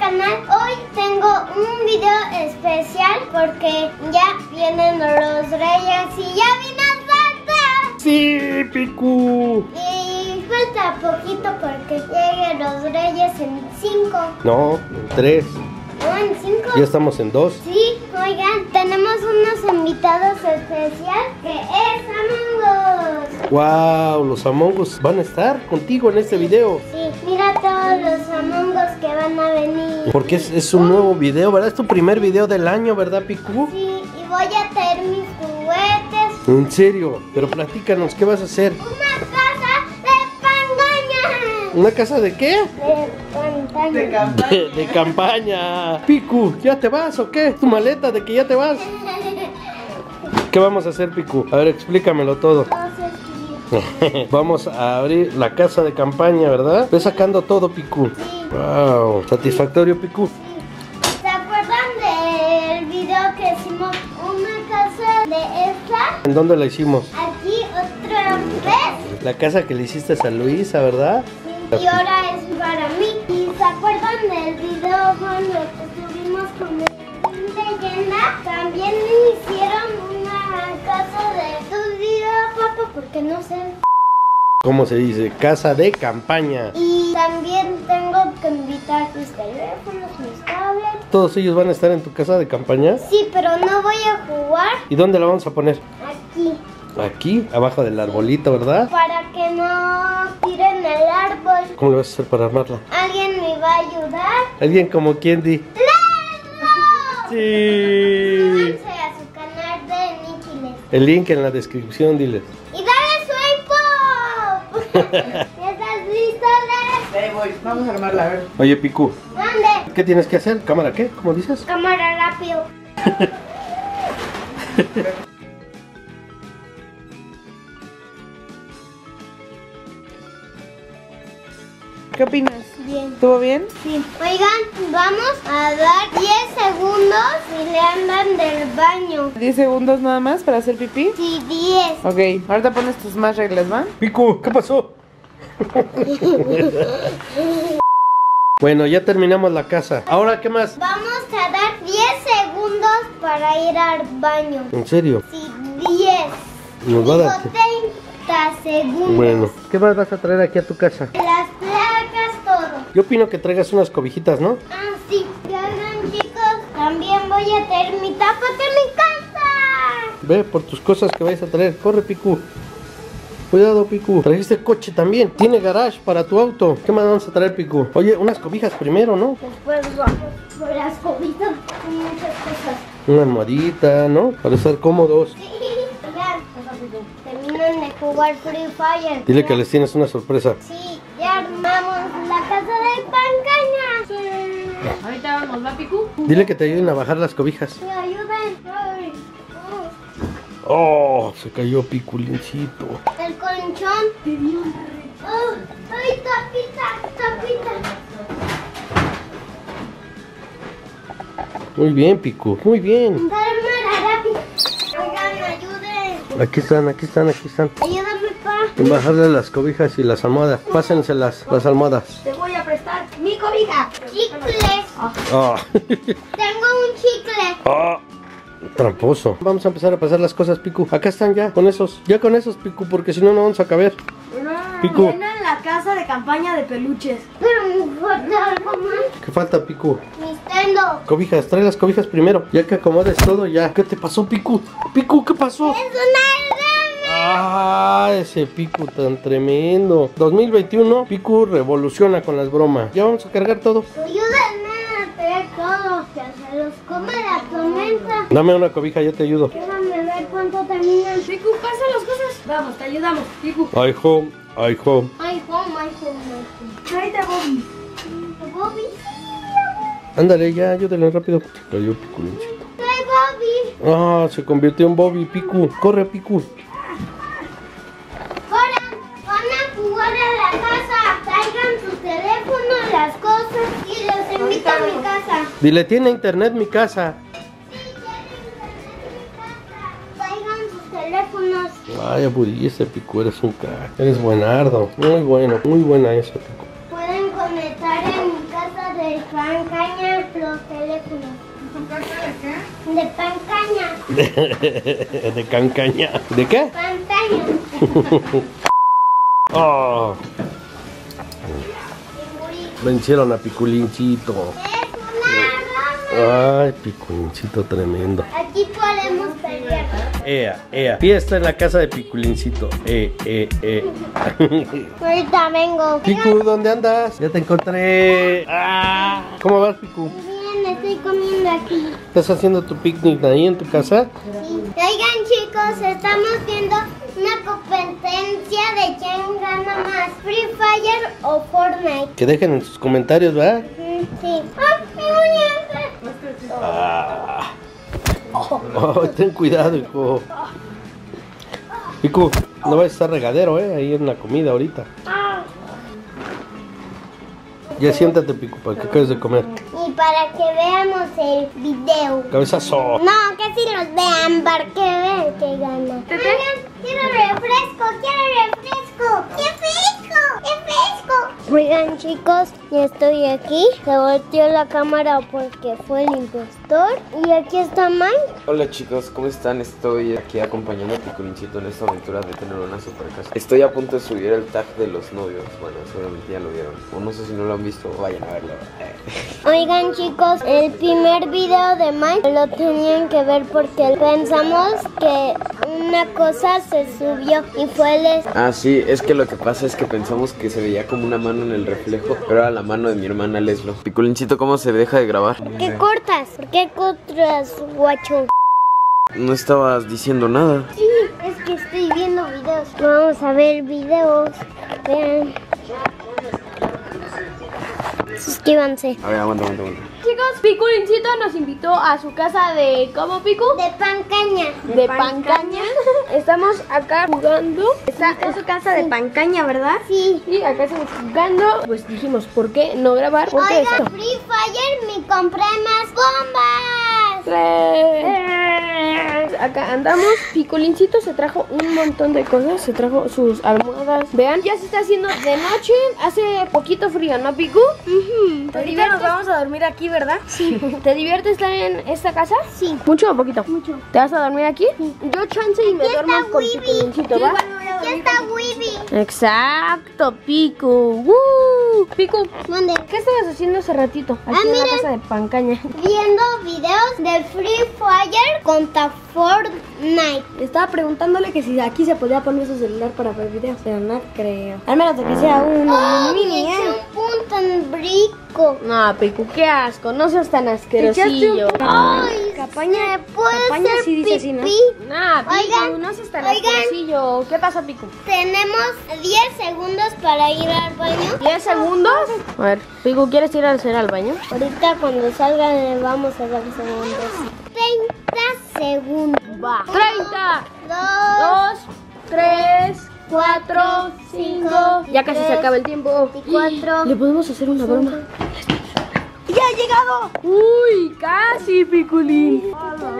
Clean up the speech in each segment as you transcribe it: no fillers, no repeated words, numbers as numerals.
canal. Hoy tengo un video especial porque ya vienen los reyes y ya vino Santa. Sí, Piku. Y falta poquito porque lleguen los reyes en 5. No, en 3. ¿No en 5? Ya estamos en 2. Sí, oigan, tenemos unos invitados especiales que es Among Us. Wow, los Among Us van a estar contigo en este video. Sí, mira todos los Among Us que van a venir. Porque es un nuevo video, ¿verdad? Es tu primer video del año, ¿verdad, Piku? Sí, y voy a traer mis juguetes. En serio, pero platícanos, ¿qué vas a hacer? Una casa de pangaña. ¿Una casa de qué? De pangaña. De campaña. Piku, ¿ya te vas o qué? ¿Tu maleta de que ya te vas? ¿Qué vamos a hacer, Piku? A ver, explícamelo todo. Vamos a abrir la casa de campaña, ¿verdad? Ves sacando todo, Piku. Sí. Wow, ¿satisfactorio, Piku? ¿Se acuerdan del video que hicimos una casa de esta? ¿En dónde la hicimos? Aquí otra vez. La casa que le hiciste a Luisa, ¿verdad? Y ahora es para mí. ¿Y se acuerdan del video con lo que subimos con el leyenda? También me hicieron una casa de estudio, papá, porque no sé. ¿Cómo se dice? Casa de campaña. Y también tengo que invitar mis teléfonos, mis tablets. ¿Todos ellos van a estar en tu casa de campaña? Sí, pero no voy a jugar ¿Y dónde la vamos a poner? aquí. Aquí, abajo del arbolito, ¿verdad? Para que no tiren el árbol. ¿Cómo le vas a hacer para armarla? ¿Alguien me va a ayudar? ¿Alguien como quién di? ¡Claro! Sí. Súbanse a su canal de Nikiles. El link en la descripción, diles. ¡Y dale swipe up! ¿Estás listo, Lex? Ahí voy, vamos a armarla, a ver. Oye, Piku, ¿Dónde? ¿qué tienes que hacer? ¿Cámara qué? ¿Cómo dices? Cámara rápido. ¿Qué opinas? Bien. ¿Estuvo bien? Sí. Oigan, vamos a dar 10 segundos y le andan del baño. 10 segundos nada más para hacer pipí. Sí, 10. Ok, ahorita pones tus más reglas, ¿va? Piku, ¿qué pasó? Bueno, ya terminamos la casa. Ahora, ¿qué más? Vamos a dar 10 segundos para ir al baño. ¿En serio? Sí, 10. Nos va a dar. Digo, 30 segundos. Bueno, ¿qué más vas a traer aquí a tu casa? Las placas, todo. Yo opino que traigas unas cobijitas, ¿no? Ah, sí. Que hagan, chicos. También voy a traer mi tapa de mi casa. Ve por tus cosas que vayas a traer. Corre, Piku. Cuidado, Piku. Trajiste coche también. Tiene garage para tu auto. ¿Qué más vamos a traer, Piku? Oye, unas cobijas primero, ¿no? Después vamos por las cobitas y muchas cosas. Una almohadita, ¿no? Para estar cómodos. Sí. Oigan, terminan de jugar Free Fire. Dile que les tienes una sorpresa. Sí, ya armamos la casa de pancaña. Sí. Ahorita vamos, ¿va, Piku? Dile que te ayuden a bajar las cobijas. Me ayuden. Ay, Oh, se cayó Piculincito. el colchón. Oh, ay, tapita, tapita. Muy bien, Piku. Muy bien. Dame rápido. Oigan, ayuden. Aquí están, aquí están, aquí están. Ayúdame, pa. En bajarle las cobijas y las almohadas. Pásenselas, las almohadas. Te voy a prestar mi cobija. Chicle. Ah. Tengo un chicle. Ah. Tramposo. Vamos a empezar a pasar las cosas, Piku. Acá están ya, con esos. Ya con esos, Piku, porque si no, no vamos a caber. Piku. Viene la casa de campaña de peluches. Pero me falta algo más. ¿Qué falta, Piku? Nintendo. Cobijas, trae las cobijas primero. Ya que acomodes todo, ya. ¿Qué te pasó, Piku? Piku, ¿qué pasó? Es una rana. Ah, ese Piku tan tremendo. 2021, Piku revoluciona con las bromas. Ya vamos a cargar todo. Ayúdenme a traer todo. Que se los come la tormenta. Dame una cobija, yo te ayudo. Déjame ver cuánto terminan. Piku, pasa las cosas. Vamos, te ayudamos. Piku. Ay, home, ay, home. Ay, home, ay, home. Tráete a Bobby. Bobby. Ándale, ya, ayúdale rápido. Se cayó Piculincito. Ay, Bobby. Ah, se convirtió en Bobby, Piku. Corre, Piku. Corran, van a jugar a la casa. Traigan sus teléfonos, las cosas y los invito a mi casa. Dile, tiene internet mi casa. Traigan sus teléfonos. Vaya, Buddy, ese Piku, eres un crack. Eres buenardo. Muy bueno, muy buena esa, Piku. Pueden pueden conectar en mi casa de pancaña los teléfonos. ¿Tu casa de qué? De pancaña. De cancaña. ¿De qué? Pancaña. Oh, vencieron a Piculincito. Es una rama. Ay, Piculincito tremendo. Aquí podemos pelear. Ea. Fiesta en la casa de Piculincito. Ahorita vengo. Picu, ¿dónde andas? Ya te encontré. Ah, ¿cómo vas, Picu? Bien, estoy comiendo aquí. ¿Estás haciendo tu picnic ahí en tu casa? Sí. Oigan, chicos, estamos viendo una competencia de quién gana más, Free Fire o Fortnite. Que dejen en sus comentarios, ¿verdad? Sí. ¡Ah, mi muñeca! Ah. Oh, ten cuidado, hijo. Picu, no vayas a estar regadero, ahí en la comida ahorita. Ya siéntate, Picu, para que acabes de comer. Y para que veamos el video. Cabezazo. No, que si los vean, para que vean que gana. Oigan, quiero refresco. ¡Qué fresco! Oigan, chicos, ya estoy aquí. Se volteó la cámara porque fue el impostor. Y aquí está Mike. Hola chicos, ¿cómo están? Estoy aquí acompañando a Piculincito en esta aventura de tener una super casa. Estoy a punto de subir el tag de los novios. Bueno, seguramente ya lo vieron. O no sé si no lo han visto, vayan a verlo. Oigan, chicos, el primer video de Mike lo tenían que ver porque pensamos que una cosa se subió y fue el... Ah, sí, es que lo que pasa es que pensamos que se veía como una mano en el reflejo, pero era la mano de mi hermana Leslo. Piculincito, ¿cómo se deja de grabar? ¿Qué cortas? ¿Por qué cortas, guacho? No estabas diciendo nada. Sí, es que estoy viendo videos. Vamos a ver videos. Vean. Suscríbanse. A ver, aguanta. Chicos, Piculincito nos invitó a su casa de... ¿Cómo, Picu? De pancaña. De pancaña. Estamos acá jugando. Está en su casa de pancaña, ¿verdad? Sí. Y acá estamos jugando. Pues dijimos, ¿por qué no grabar? Porque Oigan, esto. Free Fire me compré más bombas. Acá andamos. Piculincito se trajo un montón de cosas. Se trajo sus almohadas. Vean, ya se está haciendo de noche. Hace poquito frío, ¿no, Picu? Ahorita nos vamos a dormir aquí, ¿verdad? Sí. ¿Te divierte estar en esta casa? Sí. ¿Mucho o poquito? Mucho. ¿Te vas a dormir aquí? Yo chance y me Aquí duermo está con Wibi. Piculincito, ¿va? Aquí está Wibi. Exacto, Picu. Picu, ¿Dónde? ¿qué estabas haciendo hace ratito? Aquí en la mira. casa de pancaña. Viendo videos de Free Fire contra Fortnite. Estaba preguntándole que si aquí se podía poner su celular para ver videos, pero no creo. Al menos de que sea uno mini, Me eché un punto en brico. No, Picu, qué asco. No seas tan asquerosillo. Ay, Campaña, ¿se puede campaña hacer sí dice así, ¿no? pipí? Nah, Picu, Oigan, no seas tan oigan. asquerosillo. ¿Qué pasa, Picu? Tenemos 10 segundos para ir al baño. ¿10 segundos? A ver, Picu, ¿quieres ir a hacer al baño? Ahorita cuando salga le vamos a dar segundos. 30 segundos. Va. 30, 2, 2, 3, 4, 5. Ya casi se acaba el tiempo. 4. ¿Le podemos hacer una broma? ¡Ya ha llegado! Uy, casi, Piculín.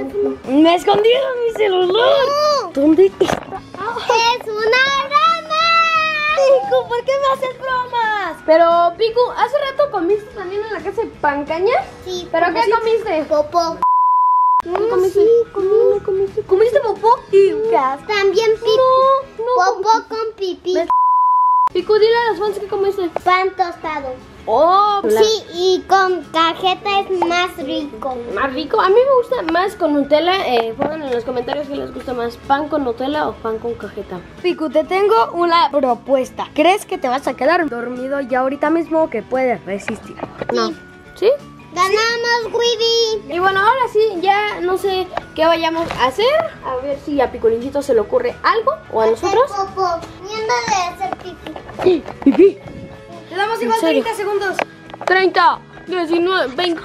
Me escondieron mi celular. ¿Dónde está? ¡Es una rama! Picu, ¿por qué me haces bromas? Pero, Picu, hace rato comiste también en la casa de pancaña. Sí. ¿Pero qué comiste? Popó. ¿Qué comiste? ¿Comiste? ¿Comiste popó? También pipí. Popó con pipí. Picu, dile a los fans que comiste. Pan tostado. Oh, Sí, y con cajeta es más rico. más rico. A mí me gusta más con Nutella. Pongan en los comentarios qué les gusta más, pan con Nutella o pan con cajeta. Picu, te tengo una propuesta. ¿Crees que te vas a quedar dormido ya ahorita mismo o que puedes resistir? No. ¿Sí? Ganamos, Wibi. Y bueno, ahora sí, ya no sé qué vayamos a hacer. A ver si a Piculincito se le ocurre algo o a nosotros. Hacer popó. Viendo de hacer pipí. Pipí. Te damos igual ¿En serio? 30 segundos. 30, 19, 20.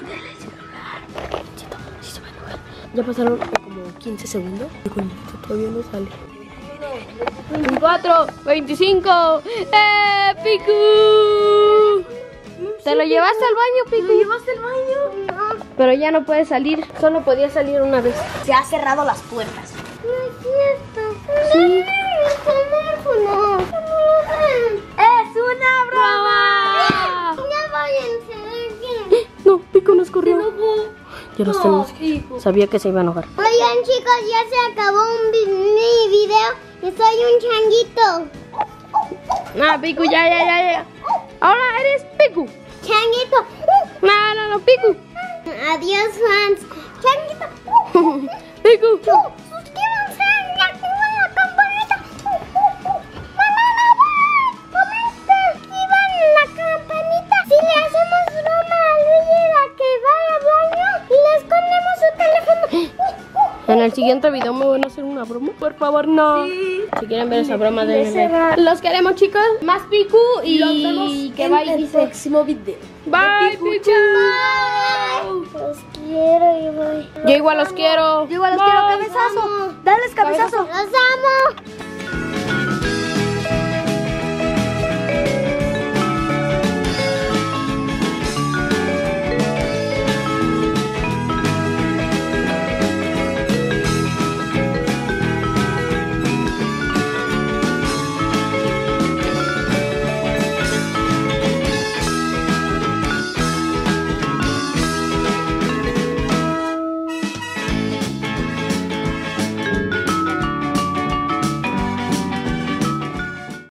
Ya pasaron como 15 segundos. Piculincito todavía no sale. 24, 25. ¡Picu! ¿Te lo llevaste al baño, Picu? ¿Te llevaste al baño? No, Pero ya no puede salir. Solo podía salir una vez. Se ha cerrado las puertas. no es cierto. Sí. El teléfono. ¡Es una broma! Yo los tengo. Sabía que se iba a enojar. Oigan, chicos, ya se acabó mi video y soy un changuito. Ah, Piku, ya. Ahora eres Piku. Changuito. No, Piku. Adiós, fans. Changuito. Piku. Suscríbanse y activen la campanita. Activan la campanita. Si le hacemos broma a Luigi a que vaya al baño y le escondemos su teléfono. En el siguiente video me van a hacer una broma. Por favor, no. Si quieren ver esa broma, denle like. Los queremos, chicos. Más Piku y que vaya. el próximo video. Bye, Piku. Los quiero y voy. Yo igual los quiero. Yo igual los quiero. Cabezazo. Dales cabezazo. Los amo.